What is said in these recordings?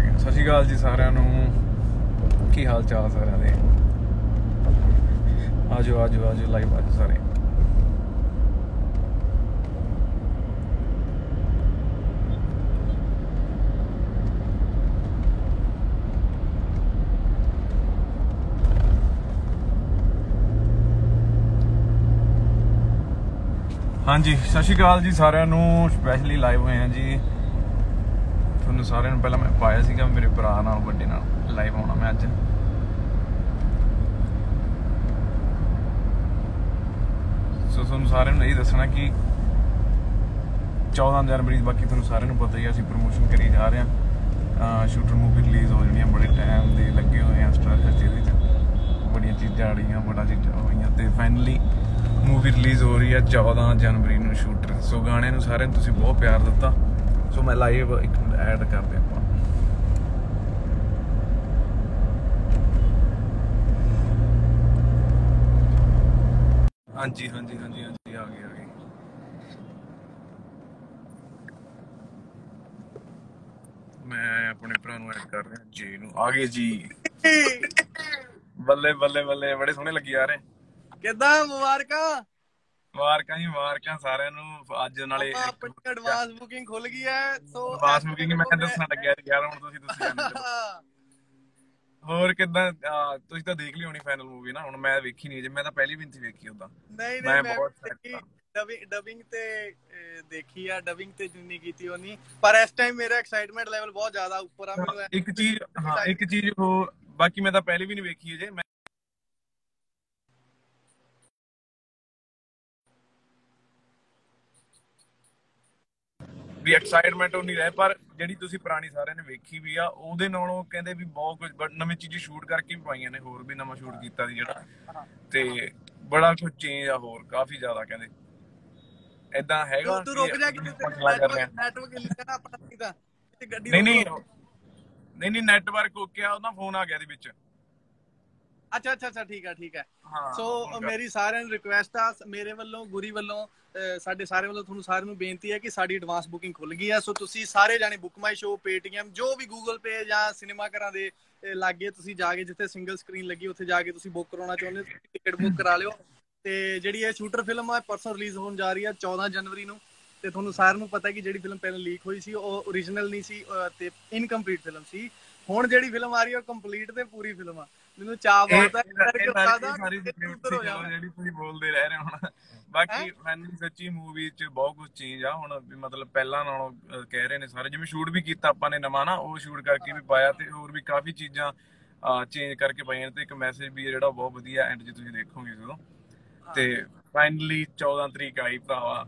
गया। सत श्री अकाल जी सारिਆਂ ਨੂੰ, ਕੀ ਹਾਲ ਚਾਲ ਸਾਰਿਆਂ ਦੇ। ਆਜੋ ਆਜੋ ਆਜੋ ਲਾਈਵ ਆਜੋ ਸਾਰੇ। ਹਾਂਜੀ ਸਤਿ ਸ਼੍ਰੀ ਅਕਾਲ ਜੀ ਸਾਰਿਆਂ ਨੂੰ, ਸਪੈਸ਼ਲੀ ਲਾਈਵ ਹੋਏ ਆ ਜੀ। ਤੁਹਾਨੂੰ ਸਾਰਿਆਂ ਨੂੰ ਪਹਿਲਾਂ ਮੈਂ ਪਾਇਆ ਸੀਗਾ ਮੇਰੇ ਭਰਾ ਨਾਲ ਵੱਡੇ ਨਾਲ ਲਾਈਵ ਹੋਣਾ ਮੈਂ ਅੱਜ। ਸੋ ਤੁਹਾਨੂੰ ਸਾਰਿਆਂ ਨੂੰ ਇਹ ਦੱਸਣਾ ਕਿ 14 ਜਨਵਰੀ ਬਾਕੀ ਤੁਹਾਨੂੰ ਸਾਰਿਆਂ ਨੂੰ ਪਤਾ ਹੀ ਅਸੀਂ ਪ੍ਰਮੋਸ਼ਨ ਕਰੀ ਜਾ ਰਹੇ ਹਾਂ। ਸ਼ੂਟਰ ਮੂਵੀ ਰਿਲੀਜ਼ ਹੋ ਜਾਣੀ ਆ, ਬੜੇ ਟਾਈਮ ਦੇ ਲੱਗੇ ਹੋਏ ਆ ਸਟਾਰ ਇਹਦੇ 'ਚ ਬੜੀਆਂ ਚੀਜ਼ਾਂ ਆੜੀਆਂ ਬੜਾ ਚੀਜ਼ਾਂ ਹੋਈਆਂ ਤੇ ਫਾਈਨਲੀ मूवी रिलीज़ हो रही है 14 जनवरी ਨੂੰ ਸ਼ੂਟਰ। ਸੋ ਗਾਣੇ ਨੂੰ ਸਾਰਿਆਂ ਨੂੰ ਤੁਸੀਂ ਬਹੁਤ ਪਿਆਰ ਦਿੱਤਾ। ਸੋ ਮੈਂ ਲਾਈਵ ਇੱਕ ਮਿੰਟ ਐਡ ਕਰਦੇ ਆਪਾਂ। ਹਾਂਜੀ ਹਾਂਜੀ ਹਾਂਜੀ ਹਾਂਜੀ ਆ ਗਏ ਮੈਂ ਆਪਣੇ ਭਰਾ ਨੂੰ ਐਡ ਕਰ ਰਿਹਾ ਜੀ ਨੂੰ। ਆ ਗਏ ਜੀ। ਬੱਲੇ ਬੱਲੇ ਬੱਲੇ, ਬੜੇ ਸੋਹਣੇ ਲੱਗੀ ਯਾਰ। ਕਿੱਦਾਂ? ਮੁਬਾਰਕਾਂ ਮੁਬਾਰਕਾਂ ਜੀ, ਮੁਬਾਰਕਾਂ ਸਾਰਿਆਂ ਨੂੰ। ਅੱਜ ਨਾਲੇ ਆਪਣੀ ਐਡਵਾਂਸ ਬੁਕਿੰਗ ਖੁੱਲ ਗਈ ਹੈ। ਸੋ ਐਡਵਾਂਸ ਬੁਕਿੰਗ ਮੈਂ ਦੱਸਣ ਲੱਗਿਆ ਯਾਰ, ਹੁਣ ਤੁਸੀਂ ਦੱਸੋ ਹੋਰ ਕਿੱਦਾਂ। ਤੁਸੀਂ ਤਾਂ ਦੇਖ ਲਈ ਹੋਣੀ ਫਾਈਨਲ ਮੂਵੀ ਨਾ। ਹੁਣ ਮੈਂ ਵੇਖੀ ਨਹੀਂ ਜੇ, ਮੈਂ ਤਾਂ ਪਹਿਲੀ ਵੀ ਨਹੀਂ ਵੇਖੀ ਉਦਾਂ। ਨਹੀਂ ਮੈਂ ਦੇਖੀ ਡਬਿੰਗ ਤੇ ਦੇਖੀ ਆ, ਡਬਿੰਗ ਤੇ ਜਿੰਨੀ ਕੀਤੀ ਉਨੀ, ਪਰ ਇਸ ਟਾਈਮ ਮੇਰਾ ਐਕਸਾਈਟਮੈਂਟ ਲੈਵਲ ਬਹੁਤ ਜ਼ਿਆਦਾ ਉੱਪਰ ਆ। ਮੈਨੂੰ ਇੱਕ ਚੀਜ਼ ਹੋਰ, ਬਾਕੀ ਮੈਂ ਤਾਂ ਪਹਿਲੀ ਵੀ ਨਹੀਂ ਵੇਖੀ ਜੇ। ਵੀ ਐਕਸਾਈਟਮੈਂਟ ਉਹ ਨਹੀਂ ਰਹੇ, ਪਰ ਜਿਹੜੀ ਤੁਸੀਂ ਪੁਰਾਣੀ ਸਾਰਿਆਂ ਨੇ ਵੇਖੀ ਵੀ ਆ ਉਹਦੇ ਨਾਲੋਂ ਕਹਿੰਦੇ ਵੀ ਬਹੁਤ ਕੁਝ ਨਵੀਂ ਚੀਜ਼ਾਂ ਸ਼ੂਟ ਕਰਕੇ ਵੀ ਪਾਈਆਂ ਨੇ, ਹੋਰ ਵੀ ਨਵਾਂ ਸ਼ੂਟ ਕੀਤਾ ਸੀ ਜਿਹੜਾ, ਤੇ ਬੜਾ ਕੁਝ ਚੇਂਜ ਆ ਹੋਰ ਕਾਫੀ ਜ਼ਿਆਦਾ ਕਹਿੰਦੇ। ਏਦਾਂ ਹੈਗਾ ਤੂੰ ਰੁਕ ਜਾ, ਨੈਟਵਰਕ ਹਿੱਲਿਆ ਆਪਣਾ ਸੀਗਾ ਗੱਡੀ। ਨਹੀਂ ਨੈਟਵਰਕ ਓਕੇ ਆ, ਉਹਦਾ ਫੋਨ ਆ ਗਿਆ ਇਹਦੇ ਵਿੱਚ। ਅੱਛਾ ਠੀਕ ਹੈ। ਸੋ ਮੇਰੀ ਸਾਰਿਆਂ ਨੂੰ ਰਿਕੁਐਸਟ ਆ, ਮੇਰੇ ਵੱਲੋਂ, ਗੁਰੀ ਵੱਲੋਂ, ਸਾਡੇ ਸਾਰੇ ਵੱਲੋਂ ਤੁਹਾਨੂੰ ਸਾਰਿਆਂ ਨੂੰ ਬੇਨਤੀ ਹੈ ਕਿ ਸਾਡੀ ਐਡਵਾਂਸ ਬੁਕਿੰਗ ਖੁੱਲ ਗਈ ਹੈ। ਸੋ ਤੁਸੀਂ ਸਾਰੇ ਜਾਣੇ ਬੁੱਕ ਮਾਈ ਸ਼ੋ, ਪੇਟੀਐਮ, ਜੋ ਵੀ ਗੂਗਲ ਪੇ ਜਾਂ ਸਿਨੇਮਾ ਘਰਾਂ ਦੇ ਲਾਗੇ ਤੁਸੀਂ ਜਾ ਕੇ, ਜਿੱਥੇ ਸਿੰਗਲ ਸਕਰੀਨ ਲੱਗੀ ਉੱਥੇ ਜਾ ਕੇ ਤੁਸੀਂ ਬੁੱਕ ਕਰਾਉਣਾ ਚਾਹੁੰਦੇ ਹੋ, ਟਿਕਟ ਬੁੱਕ ਕਰਾ ਲਿਓ। ਤੇ ਜਿਹੜੀ ਇਹ ਸ਼ੂਟਰ ਫਿਲਮ ਆ ਪਰਸੋਂ ਰਿਲੀਜ਼ ਹੋਣ ਜਾ ਰਹੀ ਹੈ 14 ਜਨਵਰੀ ਨੂੰ। ਤੇ ਤੁਹਾਨੂੰ ਸਾਰਿਆਂ ਨੂੰ ਪਤਾ ਕਿ ਜਿਹੜੀ ਫਿਲਮ ਪਹਿਲਾਂ ਲੀਕ ਹੋਈ ਸੀ ਉਹ ਓਰੀਜਨਲ ਨਹੀਂ ਸੀ ਤੇ ਇਨਕੰਪਲੀਟ ਫਿਲਮ ਸੀ। ਹੁਣ ਜਿਹੜੀ ਫਿਲਮ ਆ ਰਹੀ ਹੈ ਉਹ ਕੰਪਲੀਟ ਤੇ ਪੂਰੀ ਫਿਲਮ ਆ। ਮੈਨੂੰ ਚਾਅ ਬਹੁਤ ਹੈ ਜਿਹੜੀ ਤੁਸੀਂ ਬੋਲਦੇ ਰਹਿ ਰਹੇ ਹੋ। ਬਾਕੀ ਮੈਨੂੰ ਸੱਚੀ ਮੂਵੀ ਚ ਬਹੁਤ ਕੁਝ ਚੇਂਜ ਆ ਹੁਣ, ਮਤਲਬ ਪਹਿਲਾਂ ਨਾਲੋਂ ਕਹਿ ਰਹੇ ਨੇ ਸਾਰੇ। ਜਿਵੇਂ ਸ਼ੂਟ ਵੀ ਕੀਤਾ ਆਪਾਂ ਨੇ ਨਵਾਂ ਨਾ, ਉਹ ਸ਼ੂਟ ਕਰਕੇ ਵੀ ਪਾਇਆ ਤੇ ਹੋਰ ਵੀ ਕਾਫੀ ਚੀਜ਼ਾਂ ਚੇਂਜ ਕਰਕੇ ਪਾਈਆਂ ਤੇ ਇੱਕ ਮੈਸੇਜ ਵੀ ਜਿਹੜਾ ਬਹੁਤ ਵਧੀਆ ਐਂਡ 'ਚ ਤੁਸੀਂ ਦੇਖੋਗੇ ਜਦੋਂ। ਤੇ ਫਾਈਨਲੀ 14 ਤਰੀਕ ਆਈ ਭਰਾਵਾ,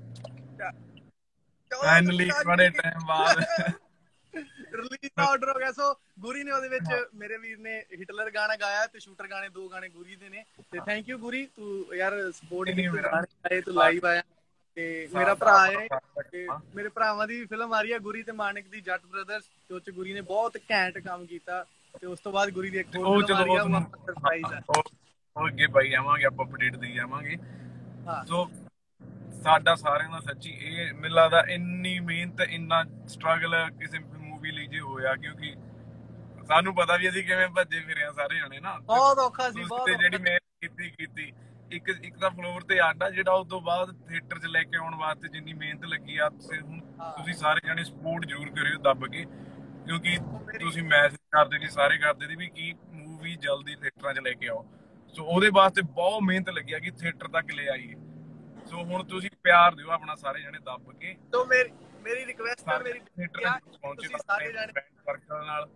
ਫਾਈਨਲੀ ਬੜੇ ਟਾਈਮ ਬਾਅਦ ਰਿਲੀਜ਼ ਦਾ ਆਰਡਰ ਹੋ ਗਿਆ। ਸੋ ਗੁਰੀ ਨੇ ਉਹਦੇ ਵਿੱਚ, ਮੇਰੇ ਵੀਰ ਨੇ ਹਿਟਲਰ ਗਾਣਾ ਗਾਇਆ ਤੇ ਸ਼ੂਟਰ ਗਾਣੇ, 2 ਗਾਣੇ ਗੁਰੀ ਦੇ ਨੇ। ਤੇ ਥੈਂਕ ਯੂ ਗੁਰੀ, ਤੂੰ ਯਾਰ ਸਪੋਰਟ ਕੀਤੀ, ਤੂੰ ਲਾਈਵ ਆਇਆ ਤੇ ਮੇਰਾ ਭਰਾ ਹੈ। ਤੇ ਮੇਰੇ ਭਰਾਵਾਂ ਦੀ ਫਿਲਮ ਆ ਰਹੀ ਹੈ ਗੁਰੀ ਤੇ ਮਾਨਿਕ ਦੀ, ਜੱਟ ਬ੍ਰਦਰਸ, ਤੇ ਉਹ 'ਚ ਗੁਰੀ ਨੇ ਬਹੁਤ ਘੈਂਟ ਕੰਮ ਕੀਤਾ। ਤੇ ਉਸ ਤੋਂ ਬਾਅਦ ਗੁਰੀ ਦੀ ਇੱਕ ਹੋਰ ਫਿਲਮ ਆ ਰਹੀ ਹੈ, ਉਹ ਸਰਪ੍ਰਾਈਜ਼ ਹੈ। ਉਹ ਅੱਗੇ ਪਾਈ ਜਾਵਾਂਗੇ ਆਪਾਂ, ਅਪਡੇਟ ਦੇਈ ਜਾਵਾਂਗੇ। ਸੋ ਸਾਡਾ ਸਾਰਿਆਂ ਦਾ ਸੱਚੀ ਇਹ ਮੈਨੂੰ ਲੱਗਦਾ ਇੰਨੀ ਮਿਹਨਤ, ਇੰਨਾ ਸਟਰਗਲ ਕਿਸੇ ਮੂਵੀ ਲਈ ਜੇ ਹੋਇਆ, ਕਿਉਂਕਿ ਸਾਨੂੰ ਪਤਾ ਵੀ ਅਸੀਂ ਕਿਵੇਂ ਭੱਜੇ ਫਿਰੇ ਆ ਸਾਰੇ ਜਾਣੇ ਨਾ। ਬਹੁਤ ਔਖਾ ਸੀ, ਬਹੁਤ ਜਿਹੜੀ ਮਿਹਨਤ ਕੀਤੀ ਇੱਕ ਤਾਂ ਫਲੋਰ ਤੇ ਆਡਾ, ਜਿਹੜਾ ਉਸ ਤੋਂ ਬਾਅਦ ਥੀਏਟਰ 'ਚ ਲੈ ਕੇ ਆਉਣ ਵਾਸਤੇ ਜਿੰਨੀ ਮਿਹਨਤ ਲੱਗੀ ਆ, ਤੁਸੀਂ ਸਾਰੇ ਜਾਣੇ ਸਪੋਰਟ ਜ਼ਰੂਰ ਕਰਿਓ ਦੱਬ ਕੇ, ਕਿਉਂਕਿ ਤੁਸੀਂ ਮੈਸੇਜ ਕਰਦੇ ਸੀ, ਸਾਰੇ ਕਰਦੇ ਸੀ ਵੀ ਕੀ ਮੂਵੀ ਜਲਦੀ ਥੀਏਟਰਾਂ 'ਚ ਲੈ ਕੇ ਆਓ। ਸੋ ਉਹਦੇ ਵਾਸਤੇ ਬਹੁਤ ਮਿਹਨਤ ਲੱਗੀ ਆ ਕਿ ਥੀਏਟਰ ਤੱਕ ਲੈ ਆਈਏ। ਸੋ ਹੁਣ ਤੁਸੀਂ ਪਿਆਰ ਦਿਓ ਆਪਣਾ ਸਾਰੇ ਜਣੇ ਦੱਬ ਕੇ। ਸੋ ਮੇਰੀ ਰਿਕੁਐਸਟ ਹੈ, ਮੇਰੀ ਤੁਸੀਂ ਸਾਰੇ ਜਣੇ ਸਰਕਲ ਨਾਲ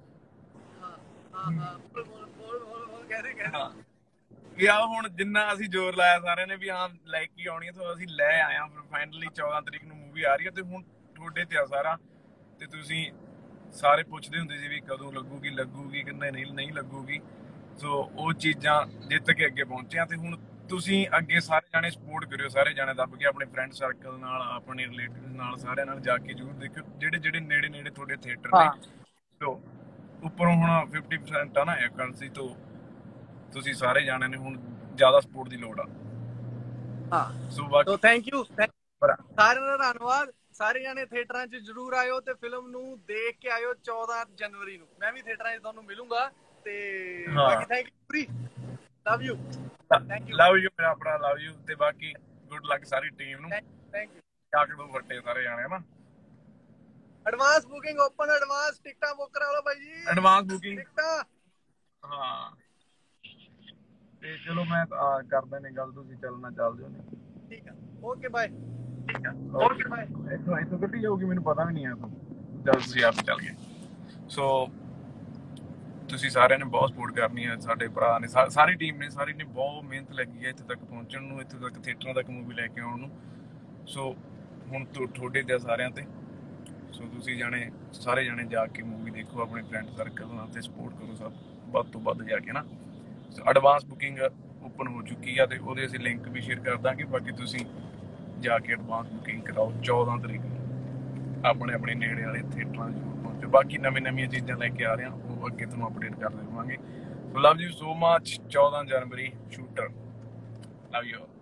ਕਿ ਆ ਹੁਣ ਜਿੰਨਾ ਅਸੀਂ ਜ਼ੋਰ ਲਾਇਆ ਸਾਰਿਆਂ ਨੇ ਵੀ ਹਾਂ ਲੈ ਕੇ ਆਉਣੀ ਹੈ, ਸੋ ਅਸੀਂ ਲੈ ਆਏ ਹਾਂ। ਫਾਈਨਲੀ 14 ਤਰੀਕ ਨੂੰ ਮੂਵੀ ਆ ਰਹੀ ਹੈ ਤੇ ਹੁਣ ਤੁਹਾਡੇ ਤੇ ਆ ਸਾਰਾ। ਤੇ ਤੁਸੀਂ ਸਾਰੇ ਪੁੱਛਦੇ ਹੁੰਦੇ ਸੀ ਵੀ ਕਦੋਂ ਲੱਗੂਗੀ ਕਿੰਨੇ ਨਹੀਂ ਲੱਗੂਗੀ। ਸੋ ਉਹ ਚੀਜ਼ਾਂ ਜਿੱਤ ਕੇ ਅੱਗੇ ਪਹੁੰਚੇ ਆ ਤੇ ਹੁਣ ਤੁਸੀਂ ਅੱਗੇ ਸਾਰੇ ਜਾਣੇ ਸਪੋਰਟ ਕਰਿਓ, ਸਾਰੇ ਜਾਣੇ ਦੱਬ ਕੇ ਆਪਣੇ ਫਰੈਂਡ ਸਰਕਲ ਨਾਲ, ਆਪਣੇ ਰਿਲੇਟਿਵ ਨਾਲ, ਸਾਰਿਆਂ ਨਾਲ ਜਾ ਕੇ ਜ਼ਰੂਰ ਦੇਖਿਓ ਜਿਹੜੇ ਨੇੜੇ ਤੁਹਾਡੇ ਥੀਏਟਰ ਨੇ। ਸੋ ਉੱਪਰੋਂ ਹੁਣ 50% ਆ ਨਾ ਕਰੰਸੀ ਤੋਂ, ਤੁਸੀਂ ਸਾਰੇ ਜਾਣਿਆਂ ਨੇ ਹੁਣ ਜ਼ਿਆਦਾ ਸਪੋਰਟ ਦੀ ਲੋੜ ਆ। ਸੋ ਥੈਂਕ ਯੂ ਸਾਰਿਆਂ ਦਾ ਧੰਨਵਾਦ। ਸਾਰੇ ਜਾਣੇ ਥੀਏਟਰਾਂ 'ਚ ਜ਼ਰੂਰ ਆਇਓ ਤੇ ਫਿਲਮ ਨੂੰ ਦੇਖ ਕੇ ਆਇਓ 14 ਜਨਵਰੀ ਨੂੰ। ਮੈਂ ਵੀ ਥੀਏਟਰਾਂ 'ਚ ਤੁਹਾਨੂੰ ਮਿਲੂੰਗਾ ਤੇ ਬਾਕੀ ਥੈਂਕ ਯੂ ਪੂਰੀ, love you, thank you, love you ਮੇਰਾ ਆਪਣਾ, ਲਵ ਯੂ। ਤੇ ਬਾਕੀ ਗੁੱਡ ਲੱਕ ਸਾਰੀ ਟੀਮ ਨੂੰ, ਥੈਂਕ ਯੂ। ਚੱਕ ਦੋ ਫੱਟੇ ਸਾਰੇ ਜਾਣੇ ਹਨਾ। ਐਡਵਾਂਸ ਬੁਕਿੰਗ ਓਪਨ, ਐਡਵਾਂਸ ਟਿਕਟਾਂ ਬੁੱਕ ਕਰਾ ਲਓ ਬਾਈ ਜੀ, ਐਡਵਾਂਸ ਬੁਕਿੰਗ ਟਿਕਟਾਂ। ਹਾਂ ਤੇ ਚਲੋ ਮੈਂ ਕਰਦਾ ਨੇ ਗੱਲ, ਤੁਸੀਂ ਚੱਲਣਾ ਚੱਲ ਜਾਓ ਨੇ। ਠੀਕ ਆ, ਓਕੇ ਬਾਏ। ਠੀਕ ਆ ਓਕੇ ਬਾਏ। ਇੱਥੋਂ ਕੱਟੀ ਜਾਊਗੀ ਮੈਨੂੰ ਪਤਾ ਵੀ ਨਹੀਂ ਆ, ਜਦ ਤੁਸੀਂ ਆਪ ਚੱਲ ਗਏ। ਸੋ ਤੁਸੀਂ ਸਾਰਿਆਂ ਨੇ ਬਹੁਤ ਸਪੋਰਟ ਕਰਨੀ ਹੈ, ਸਾਡੇ ਭਰਾ ਨੇ, ਸਾਰੀ ਟੀਮ ਨੇ, ਸਾਰੀ ਨੇ ਬਹੁਤ ਮਿਹਨਤ ਲੱਗੀ ਹੈ ਇੱਥੇ ਤੱਕ ਪਹੁੰਚਣ ਨੂੰ, ਇੱਥੇ ਤੱਕ ਥੀਏਟਰਾਂ ਤੱਕ ਮੂਵੀ ਲੈ ਕੇ ਆਉਣ ਨੂੰ। ਸੋ ਹੁਣ ਤੁਹਾਡੇ ਤੇ ਸਾਰਿਆਂ ਤੇ। ਸੋ ਤੁਸੀਂ ਸਾਰੇ ਜਾਣੇ ਜਾ ਕੇ ਮੂਵੀ ਦੇਖੋ, ਆਪਣੇ ਫਰੈਂਡ ਸਰਕਲ ਨਾਲ ਤੇ ਸਪੋਰਟ ਕਰੋ ਸਭ ਵੱਧ ਤੋਂ ਵੱਧ ਜਾ ਕੇ ਨਾ। ਐਡਵਾਂਸ ਬੁਕਿੰਗ ਓਪਨ ਹੋ ਚੁੱਕੀ ਆ ਤੇ ਉਹਦੇ ਅਸੀਂ ਲਿੰਕ ਵੀ ਸ਼ੇਅਰ ਕਰ ਦਾਂਗੇ। ਬਾਕੀ ਤੁਸੀਂ ਜਾ ਕੇ ਐਡਵਾਂਸ ਬੁਕਿੰਗ ਕਰਾਓ 14 ਤਰੀਕ ਨੂੰ ਆਪਣੇ ਆਪਣੇ ਨੇੜੇ ਵਾਲੇ ਥੀਏਟਰਾਂ ਜ਼ਰੂਰ ਪਹੁੰਚੋ। ਬਾਕੀ ਨਵੀਆਂ ਚੀਜ਼ਾਂ ਲੈ ਕੇ ਆ ਰਹੇ ਹਾਂ, ਉਹ ਅੱਗੇ ਤੁਹਾਨੂੰ ਅਪਡੇਟ ਕਰ ਦੇਵਾਂਗੇ। So love you so much. 14 ਜਨਵਰੀ ਸ਼ੂਟਰ, ਲਵ ਯੂ।